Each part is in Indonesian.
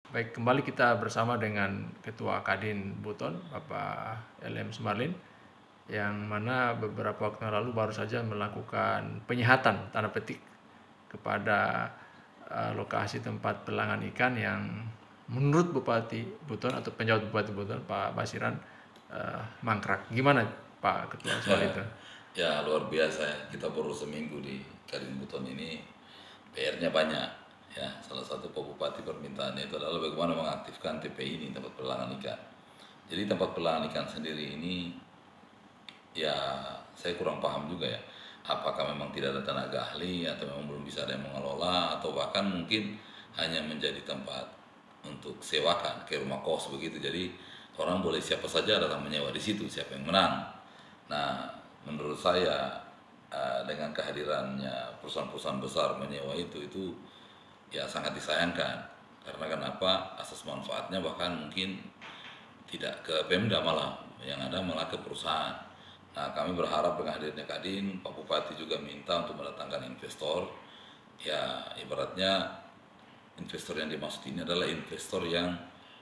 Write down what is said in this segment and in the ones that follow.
Baik, kembali kita bersama dengan Ketua Kadin Buton, Bapak LM Sumarlin, yang mana beberapa waktu yang lalu baru saja melakukan penyihatan tanda petik kepada lokasi tempat pelelangan ikan yang menurut Bupati Buton atau penjabat Bupati Buton, Pak Basiran, mangkrak. Gimana Pak Ketua soal itu? Ya luar biasa ya, kita baru seminggu di Karimun ini, PR-nya banyak. Ya, salah satu Pak Bupati permintaannya itu adalah bagaimana mengaktifkan TPI ini, tempat pelelangan ikan. Jadi tempat pelelangan ikan sendiri ini, ya saya kurang paham juga ya. Apakah memang tidak ada tenaga ahli atau memang belum bisa ada yang mengelola atau bahkan mungkin hanya menjadi tempat untuk sewakan kayak rumah kos begitu. Jadi orang boleh siapa saja datang menyewa di situ, siapa yang menang. Nah, menurut saya dengan kehadirannya perusahaan-perusahaan besar menyewa itu ya sangat disayangkan. Karena kenapa? Asas manfaatnya bahkan mungkin tidak ke Pemda, malah yang ada malah ke perusahaan. Nah, kami berharap dengan hadirnya Kadin, Pak Bupati juga minta untuk mendatangkan investor. Ya, ibaratnya investor yang dimaksud ini adalah investor yang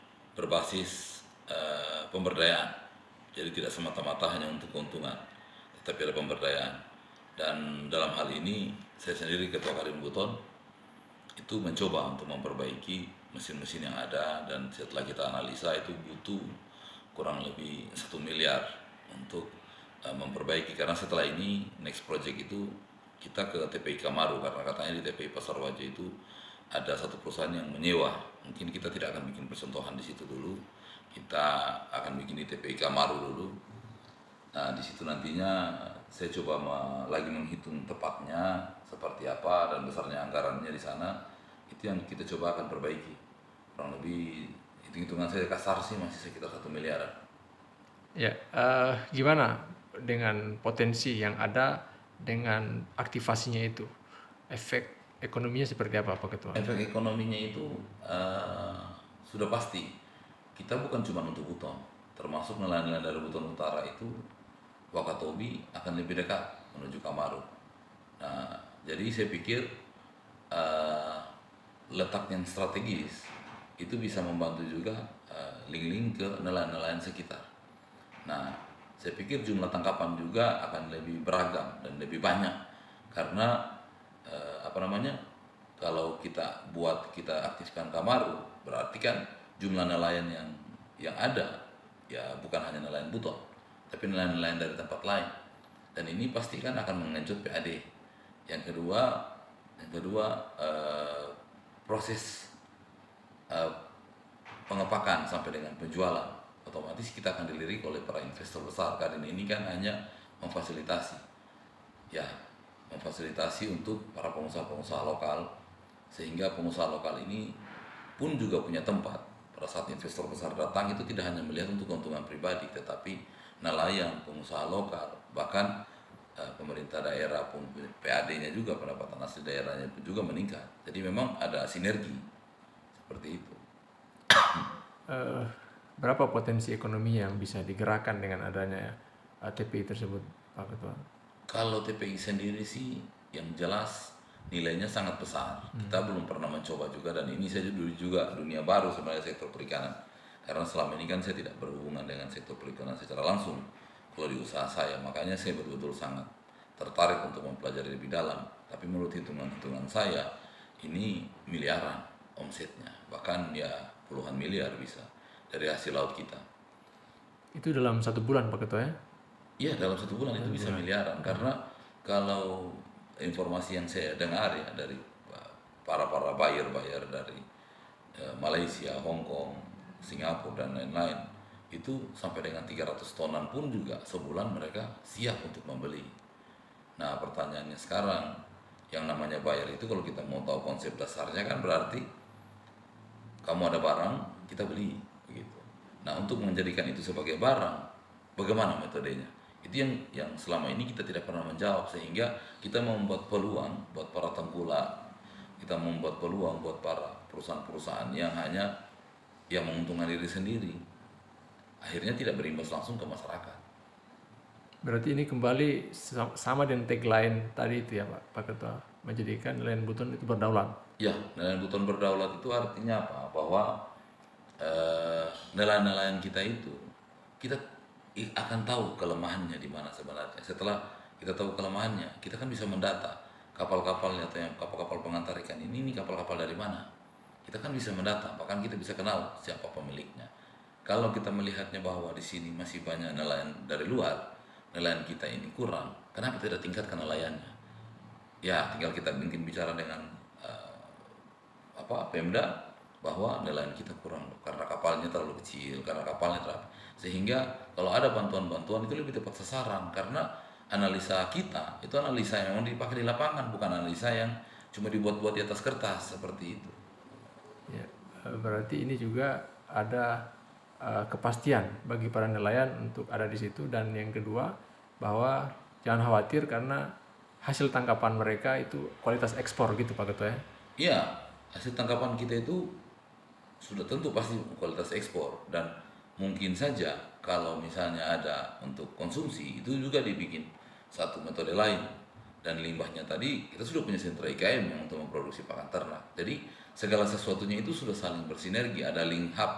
berbasis pemberdayaan. Jadi tidak semata-mata hanya untuk keuntungan, tetapi ada pemberdayaan. Dan dalam hal ini, saya sendiri Ketua Kadin Buton itu mencoba untuk memperbaiki mesin-mesin yang ada, dan setelah kita analisa itu butuh kurang lebih 1 miliar untuk memperbaiki. Karena setelah ini next project itu kita ke TPI Kamaru, karena katanya di TPI Pasar Wajah itu ada satu perusahaan yang menyewa. Mungkin kita tidak akan bikin percontohan di situ dulu, kita akan bikin di TPI Kamaru dulu. Nah, di situ nantinya saya coba lagi menghitung tepatnya seperti apa dan besarnya anggarannya di sana. Itu yang kita coba akan perbaiki. Kurang lebih hitung-hitungan saya kasar sih masih sekitar 1 miliar. Ya, gimana dengan potensi yang ada dengan aktivasinya itu? Efek ekonominya seperti apa Pak Ketua? Efek ekonominya itu sudah pasti. Kita bukan cuma untuk Buton, termasuk nelayan-nelayan dari Buton Utara itu Wakatobi akan lebih dekat menuju Kamaru. Nah, jadi saya pikir uh, letak yang strategis itu bisa membantu juga link-link ke nelayan-nelayan sekitar. Nah, saya pikir jumlah tangkapan juga akan lebih beragam dan lebih banyak karena apa namanya? Kalau kita aktifkan Kamaru, berarti kan jumlah nelayan yang ada ya bukan hanya nelayan Buton, tapi nelayan-nelayan dari tempat lain. Dan ini pasti kan akan mengenjot PAD. Yang kedua proses eh, pengepakan sampai dengan penjualan, otomatis kita akan dilirik oleh para investor besar. Karena ini kan hanya memfasilitasi, ya memfasilitasi untuk para pengusaha-pengusaha lokal, sehingga pengusaha lokal ini pun juga punya tempat. Pada saat investor besar datang itu tidak hanya melihat untuk keuntungan pribadi, tetapi nelayan, pengusaha lokal, bahkan pemerintah daerah pun PAD-nya juga, pendapatan asli daerahnya pun juga meningkat. Jadi memang ada sinergi seperti itu. Eh, berapa potensi ekonomi yang bisa digerakkan dengan adanya TPI tersebut Pak Ketua? Kalau TPI sendiri sih yang jelas nilainya sangat besar. Kita belum pernah mencoba juga, dan ini saya juga dunia baru sebenarnya sektor perikanan. Karena selama ini kan saya tidak berhubungan dengan sektor perikanan secara langsung kalau di usaha saya. Makanya saya betul-betul sangat tertarik untuk mempelajari lebih dalam. Tapi menurut hitungan-hitungan saya ini miliaran omsetnya. Bahkan ya puluhan miliar bisa dari hasil laut kita. Itu dalam 1 bulan Pak Ketua ya? Iya, dalam 1 bulan itu bisa miliaran. Karena kalau informasi yang saya dengar ya dari para buyer dari Malaysia, Hong Kong, Singapura dan lain-lain, itu sampai dengan 300 tonan pun juga sebulan mereka siap untuk membeli. Nah, pertanyaannya sekarang, yang namanya buyer itu kalau kita mau tahu konsep dasarnya kan berarti kamu ada barang, kita beli begitu. Nah, untuk menjadikan itu sebagai barang, bagaimana metodenya? Itu yang selama ini kita tidak pernah menjawab, sehingga kita membuat peluang buat para tengkulak, kita membuat peluang buat para perusahaan-perusahaan yang hanya yang menguntungkan diri sendiri, akhirnya tidak berimbas langsung ke masyarakat. Berarti ini kembali sama dengan tagline tadi itu ya Pak Ketua, menjadikan nelayan Buton itu berdaulat. Ya, nelayan Buton berdaulat itu artinya apa? Bahwa nelayan-nelayan kita itu, kita akan tahu kelemahannya di mana sebenarnya. Setelah kita tahu kelemahannya, kita kan bisa mendata kapal-kapalnya atau yang kapal-kapal pengantar ikan ini kapal-kapal dari mana. Kita kan bisa mendata, bahkan kita bisa kenal siapa pemiliknya. Kalau kita melihatnya bahwa di sini masih banyak nelayan dari luar, nelayan kita ini kurang, kenapa tidak tingkatkan nelayannya? Ya, tinggal kita mungkin bicara dengan Pemda bahwa nelayan kita kurang karena kapalnya terlalu kecil, karena kapalnya terlalu, sehingga kalau ada bantuan-bantuan itu lebih tepat sasaran, karena analisa kita itu analisa yang memang dipakai di lapangan, bukan analisa yang cuma dibuat-buat di atas kertas seperti itu. Ya, berarti ini juga ada kepastian bagi para nelayan untuk ada di situ, dan yang kedua bahwa jangan khawatir karena hasil tangkapan mereka itu kualitas ekspor gitu Pak Ketua ya. Iya, hasil tangkapan kita itu sudah tentu pasti kualitas ekspor, dan mungkin saja kalau misalnya ada untuk konsumsi itu juga dibikin satu metode lain, dan limbahnya tadi kita sudah punya sentra IKM yang untuk memproduksi pakan ternak. Jadi segala sesuatunya itu sudah saling bersinergi, ada link hub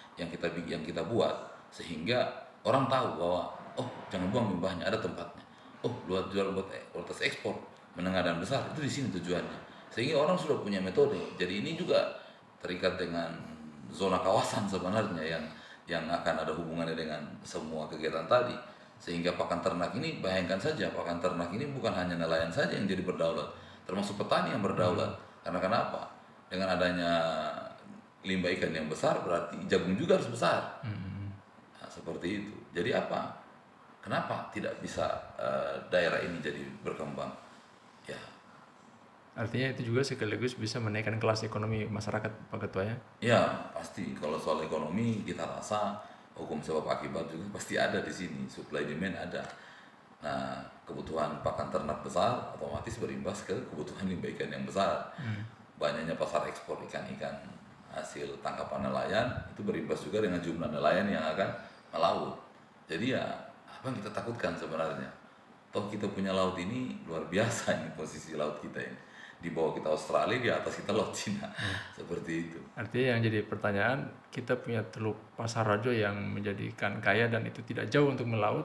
yang kita buat sehingga orang tahu bahwa oh jangan buang limbahnya, ada tempatnya. Oh jual buat kualitas ekspor menengah dan besar itu di sini tujuannya, sehingga orang sudah punya metode. Jadi ini juga terikat dengan zona kawasan sebenarnya yang akan ada hubungannya dengan semua kegiatan tadi, sehingga pakan ternak ini, bayangkan saja pakan ternak ini bukan hanya nelayan saja yang jadi berdaulat, termasuk petani yang berdaulat. Karena kenapa? Dengan adanya limbah ikan yang besar berarti jagung juga harus besar. Nah, seperti itu. Jadi apa? Kenapa tidak bisa daerah ini jadi berkembang? Ya, Artinya itu juga sekaligus bisa menaikkan kelas ekonomi masyarakat Pak Ketua ya. ya pasti. Kalau soal ekonomi kita rasa hukum sebab akibat juga pasti ada di sini, supply demand ada. Nah, kebutuhan pakan ternak besar otomatis berimbas ke kebutuhan limbah ikan yang besar. Banyaknya pasar ekspor ikan-ikan hasil tangkapan nelayan itu berimbas juga dengan jumlah nelayan yang akan melaut. Jadi ya apa yang kita takutkan sebenarnya? Toh kita punya laut ini luar biasa, ini posisi laut kita ini. Di bawah kita Australia, di atas kita laut Cina. Seperti itu. Artinya yang jadi pertanyaan, kita punya Teluk Pasar Rajo yang menjadikan kaya dan itu tidak jauh untuk melaut.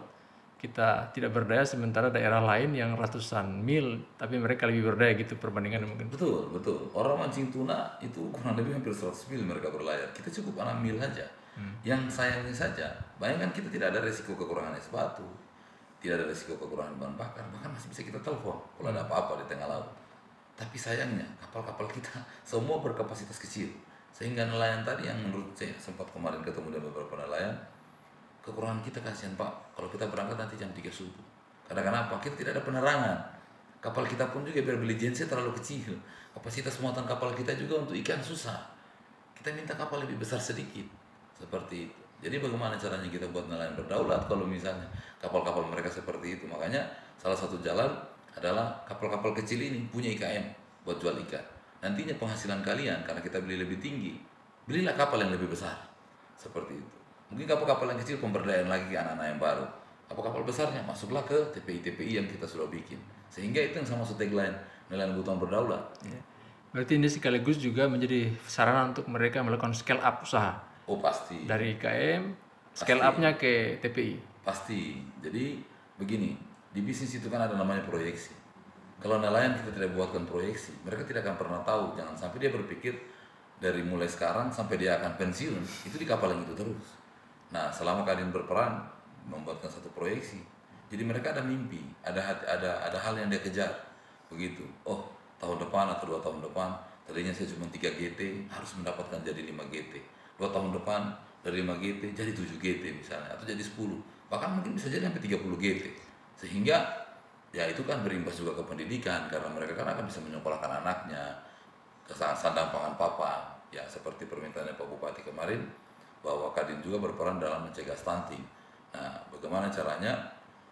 Kita tidak berdaya sementara daerah lain yang ratusan mil tapi mereka lebih berdaya gitu perbandingan mungkin. Betul, betul. Orang mancing tuna itu kurang lebih hampir 100 mil mereka berlayar. Kita cukup 6 mil saja. Yang sayangnya saja, bayangkan kita tidak ada resiko kekurangan es batu, tidak ada resiko kekurangan bahan bakar, bahkan masih bisa kita telepon kalau ada apa-apa di tengah laut. Tapi sayangnya kapal-kapal kita semua berkapasitas kecil, sehingga nelayan tadi yang menurut saya sempat kemarin ketemu dengan beberapa nelayan, kekurangan kita kasihan Pak, kalau kita berangkat nanti jam 3 subuh. Karena kenapa? Kita tidak ada penerangan. Kapal kita pun juga biar beli genset terlalu kecil. Kapasitas muatan kapal kita juga untuk ikan susah. Kita minta kapal lebih besar sedikit. Seperti itu. Jadi bagaimana caranya kita buat nelayan berdaulat kalau misalnya kapal-kapal mereka seperti itu. Makanya salah satu jalan adalah kapal-kapal kecil ini punya IKM buat jual ikan. Nantinya penghasilan kalian karena kita beli lebih tinggi, belilah kapal yang lebih besar. Seperti itu. Mungkin kapal-kapal yang kecil pemberdayaan lagi anak-anak yang baru. Kapal-kapal besarnya masuklah ke TPI-TPI yang kita sudah bikin. Sehingga itu yang sama tagline nelayan kebutuhan berdaulat. Ya. Berarti ini sekaligus juga menjadi sarana untuk mereka melakukan scale up usaha. Oh pasti. Dari IKM, scale up-nya ke TPI. Pasti. Jadi begini, di bisnis itu kan ada namanya proyeksi. Kalau nelayan kita tidak buatkan proyeksi, mereka tidak akan pernah tahu. Jangan sampai dia berpikir dari mulai sekarang sampai dia akan pensiun, itu di kapal yang itu terus. Nah, selama kalian berperan membuatkan satu proyeksi, jadi mereka ada mimpi, ada hal yang dia kejar. Begitu. Oh, tahun depan atau 2 tahun depan, tadinya saya cuma 3 GT, harus mendapatkan jadi 5 GT. 2 tahun depan dari 5 GT jadi 7 GT misalnya, atau jadi 10, bahkan mungkin bisa jadi sampai 30 GT. Sehingga ya itu kan berimbas juga ke pendidikan, karena mereka kan akan bisa menyekolahkan anaknya ke sandang pangan papa. Ya seperti permintaannya Pak Bupati kemarin, bahwa Kadin juga berperan dalam mencegah stunting. Nah, bagaimana caranya?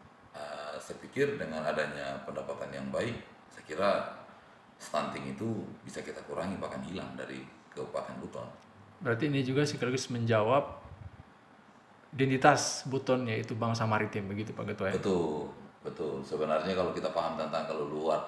Saya pikir dengan adanya pendapatan yang baik, saya kira stunting itu bisa kita kurangi bahkan hilang dari Kabupaten Buton. Berarti ini juga sekaligus menjawab identitas Buton yaitu bangsa maritim begitu Pak Ketua ya? Betul, betul. Sebenarnya kalau kita paham tentang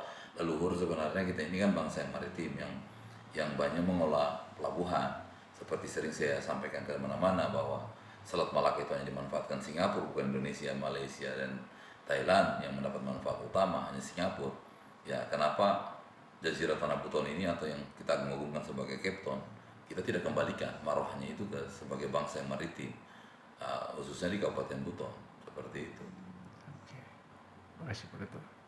leluhur sebenarnya kita ini kan bangsa yang maritim yang banyak mengolah pelabuhan. seperti sering saya sampaikan ke mana-mana bahwa Selat Malaka itu hanya dimanfaatkan Singapura, bukan Indonesia, Malaysia, dan Thailand yang mendapat manfaat utama hanya Singapura. Ya, kenapa Jazirah Tanah Buton ini atau yang kita mengagungkan sebagai Cape Town, kita tidak kembalikan marwahnya itu ke sebagai bangsa yang maritim, khususnya di Kabupaten Buton, seperti itu. Oke. Terima kasih Pak Ketua.